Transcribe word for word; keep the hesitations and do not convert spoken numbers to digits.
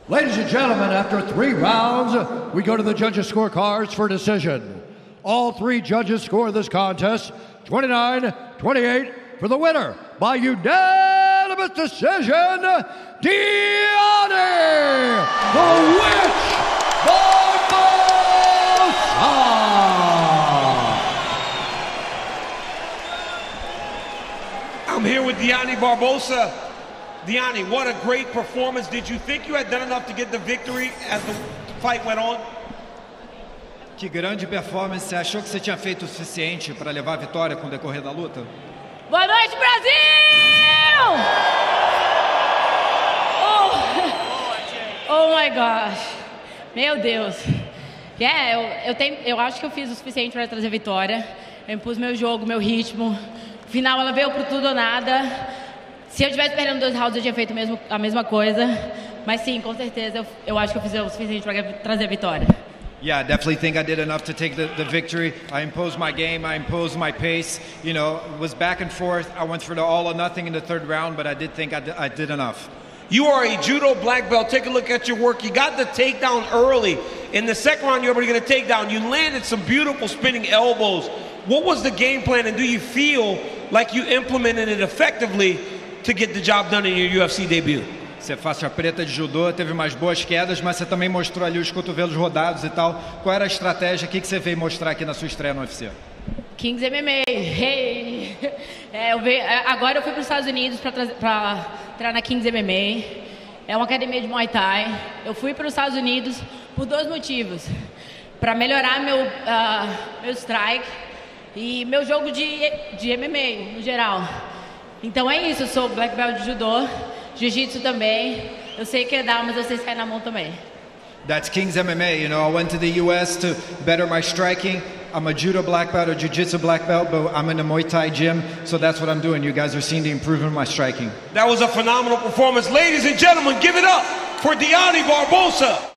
Ladies and gentlemen, after three rounds, we go to the judges' scorecards for decision. All three judges score this contest twenty-nine twenty-eight for the winner by unanimous decision, Deonna, the Witch Barbosa. I'm here with Deonna Barbosa. Deonna, what a great performance. Did you think you had done enough to get the victory as the fight went on? Que grande performance. Você achou que você tinha feito o suficiente para levar a vitória com o decorrer da luta? Boa noite, Brasil! Oh, oh my gosh. Meu Deus. Yeah, eu, eu, tenho, eu acho que eu fiz o suficiente para trazer a vitória. Eu impus meu jogo, meu ritmo. No final, ela veio pro tudo ou nada. Se eu tivesse perdendo dois rounds, eu tinha feito mesmo, a mesma coisa. Mas sim, com certeza, eu, eu acho que eu fiz o suficiente para trazer a vitória. Yeah, I definitely think I did enough to take the, the victory. I imposed my game, I imposed my pace. You know, it was back and forth. I went for the all or nothing in the third round, but I did think I did, I did enough. You are a judo black belt. Take a look at your work. You got the takedown early. In the second round, you were able to get a takedown. You landed some beautiful spinning elbows. What was the game plan, and do you feel like you implemented it effectively to get the job done in your U F C debut? Você é faixa preta de judô, teve mais boas quedas, mas você também mostrou ali os cotovelos rodados e tal. Qual era a estratégia? O que você veio mostrar aqui na sua estreia no U F C? Kings M M A. Hey. É, eu veio, agora eu fui para os Estados Unidos para treinar na Kings M M A. É uma academia de Muay Thai. Eu fui para os Estados Unidos por dois motivos. Para melhorar meu, uh, meu strike e meu jogo de, de M M A no geral. Então é isso, eu sou black belt de judô. Jiu-jitsu também. Eu sei que é dar, mas eu sei sair na mão também. That's Kings M M A. You know, I went to the U S to better my striking. I'm a judo black belt, a jiu-jitsu black belt, but I'm in a Muay Thai gym, so that's what I'm doing. You guys are seeing the improvement in my striking. That was a phenomenal performance. Ladies and gentlemen, give it up for Deonna Barbosa.